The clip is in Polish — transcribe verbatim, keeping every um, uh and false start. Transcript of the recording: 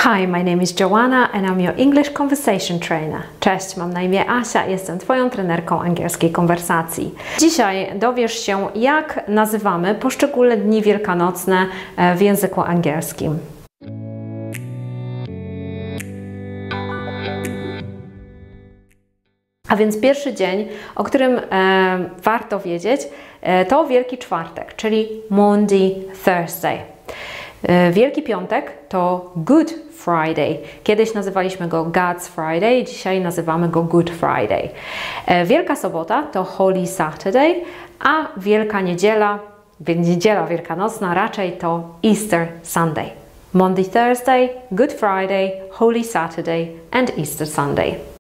Hi, my name is Joanna and I'm your English Conversation Trainer. Cześć, mam na imię Asia i jestem Twoją trenerką angielskiej konwersacji. Dzisiaj dowiesz się, jak nazywamy poszczególne dni wielkanocne w języku angielskim. A więc pierwszy dzień, o którym e, warto wiedzieć, e, to Wielki Czwartek, czyli Maundy Thursday. E, Wielki Piątek to Good Friday. Kiedyś nazywaliśmy go God's Friday, dzisiaj nazywamy go Good Friday. E, Wielka Sobota to Holy Saturday, a Wielka Niedziela, Niedziela Wielkanocna raczej to Easter Sunday. Maundy Thursday, Good Friday, Holy Saturday and Easter Sunday.